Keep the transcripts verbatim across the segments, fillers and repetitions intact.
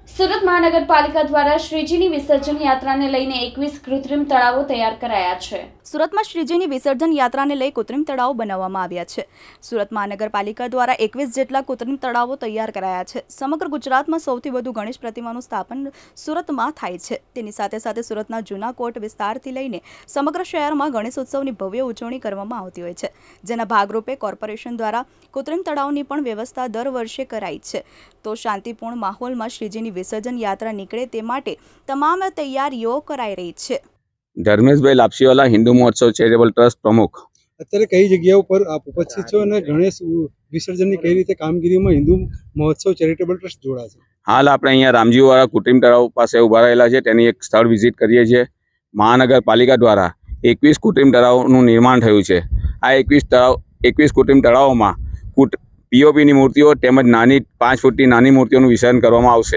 સુરત મહાનગરપાલિકા દ્વારા શ્રીજીની વિસર્જન યાત્રાને લઈને એકવીસ કૃત્રિમ તળાવો તૈયાર કરાયા છે। સુરતમાં શ્રીજીની વિસર્જન યાત્રાને લઈ કૃત્રિમ તળાવો બનાવવામાં આવ્યા છે। સુરત મહાનગરપાલિકા દ્વારા એકવીસ જેટલા કૃત્રિમ તળાવો તૈયાર કરાયા છે। સમગ્ર ગુજરાતમાં સૌથી વધુ ગણેશ પ્રતિમાનું સ્થાપન સુરતમાં થાય છે। તેની સાથે સાથે સુરતના જૂના કોટ વિસ્તારથી લઈને સમગ્ર શહેરમાં ગણેશ ઉત્સવની ભવ્ય ઉજવણી કરવામાં આવતી હોય છે, જેના ભાગરૂપે કોર્પોરેશન દ્વારા કૃત્રિમ તળાવની પણ વ્યવસ્થા દર વર્ષે કરાઈ છે। તો શાંતિપૂર્ણ માહોલમાં શ્રીજીની વિસર્જન યાત્રા નીકળે તે માટે તમામ તૈયારીઓ કરાઈ રહી છે। ધર્મેશભાઈ લાપસીવાલા, હિન્દુ મહોત્સવ ચેરિટેબલ ટ્રસ્ટ પ્રમુખ। અત્યારે કઈ જગ્યાઓ પર આપ ઉપસ્થિત છો અને ગણેશ વિસર્જનની કઈ રીતે કામગીરીમાં હિન્દુ મહોત્સવ ચેરિટેબલ ટ્રસ્ટ જોડાશે? હાલ આપણે અહીંયા રામજીવાળા કૃત્રિમ તળાવ પાસે ઉભા રહેલા છે, તેની એક સ્થળ વિઝિટ કરીએ છીએ। મહાનગરપાલિકા દ્વારા એકવીસ કૃત્રિમ તળાવનું નિર્માણ થયું છે। આ એકવીસ તળાવ એકવીસ કૃત્રિમ તળાવોમાં પીઓપીની મૂર્તિઓ તેમજ નાની પાંચ ફૂટની નાની મૂર્તિઓનું વિસર્જન કરવામાં આવશે।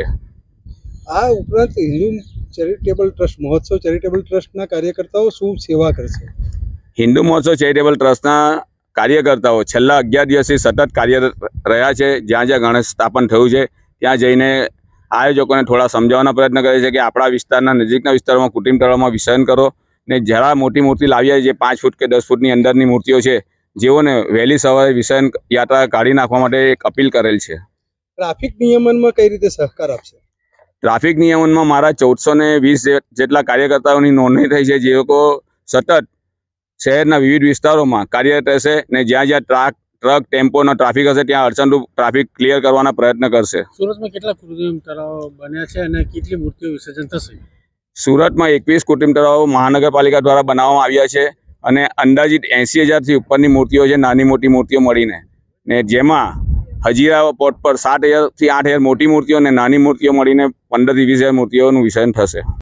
આ ઉપરાંત હિન્દુ ચેરિટેબલ ટ્રસ્ટ મહોત્સવ ચેરિટેબલ ટ્રસ્ટના કાર્યકર્તાઓ શું સેવા કરશે? હિન્દુ મહોત્સવ ચેરિટેબલ ટ્રસ્ટના કાર્યકર્તાઓ છેલ્લા અગિયાર દિવસથી સતત કાર્યરત રહ્યા છે। જ્યાં જ્યાં ગણેશ સ્થાપન થયું છે ત્યાં જઈને આયોજકોને થોડા સમજાવવાનો પ્રયત્ન કરે છે કે આપણા વિસ્તારના નજીકના વિસ્તારમાં કૃત્રિમ તળાવમાં વિસર્જન કરો ને જરા મોટી મૂર્તિ લાવીએ જે પાંચ ફૂટ કે દસ ફૂટની અંદરની મૂર્તિઓ છે જેઓને વહેલી સવારે વિસર્જન યાત્રા કાઢી નાખવા માટે એક અપીલ કરેલ છે। ટ્રાફિક નિયમનમાં કઈ રીતે સહકાર આપશે? ટ્રાફિક નિયમનમાં મારા ચૌદસો ને વીસ જેટલા કાર્યકર્તાઓની નોંધણી થઈ છે, જે લોકો સતત શહેરના વિવિધ વિસ્તારોમાં કાર્યરત રહેશે ને જ્યાં જ્યાં ટ્રક ટ્રક ટેમ્પોનો ટ્રાફિક હશે ત્યાં અડચણરૂપ ટ્રાફિક ક્લિયર કરવાના પ્રયત્ન કરશે। સુરતમાં કેટલા કૃત્રિમ તળાવો બન્યા છે અને કેટલી મૂર્તિઓ વિસર્જન થશે? સુરતમાં એકવીસ કૃત્રિમ તળાવો મહાનગરપાલિકા દ્વારા બનાવવામાં આવ્યા છે અને અંદાજિત એંસી હજારથી ઉપરની મૂર્તિઓ છે, નાની મોટી મૂર્તિઓ મળીને, ને જેમાં હજીરા પોર્ટ પર સાત હજારથી આઠ હજાર મોટી મૂર્તિઓ અને નાની મૂર્તિઓ મળીને પંદરથી વીસ હજાર મૂર્તિઓનું વિસર્જન થશે।